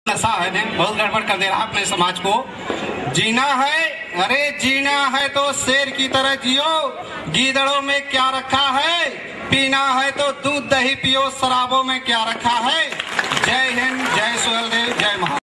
नशा है ने बहुत गड़बड़ कर दे रहा अपने समाज को। जीना है, अरे जीना है तो शेर की तरह जियो, गीदड़ों में क्या रखा है, पीना है तो दूध दही पियो, शराबों में क्या रखा है। जय हिंद, जय सुहेलदेव, जय महाराज।